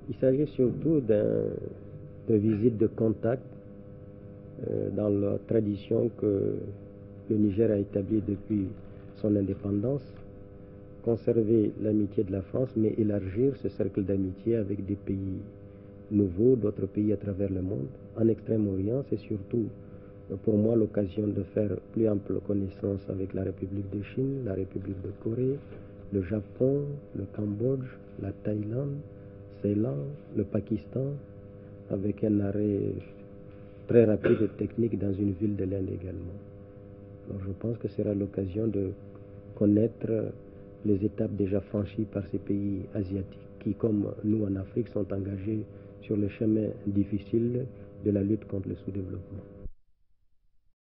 Il s'agit surtout de visite de contact dans la tradition que le Niger a établie depuis son indépendance, conserver l'amitié de la France, mais élargir ce cercle d'amitié avec des pays nouveaux, d'autres pays à travers le monde. En Extrême-Orient, c'est surtout pour moi l'occasion de faire plus ample connaissance avec la République de Chine, la République de Corée, le Japon, le Cambodge, la Thaïlande, Ceylan, le Pakistan, avec un arrêt très rapide et technique dans une ville de l'Inde également. Alors je pense que ce sera l'occasion de connaître les étapes déjà franchies par ces pays asiatiques qui, comme nous en Afrique, sont engagés sur le chemin difficile de la lutte contre le sous-développement.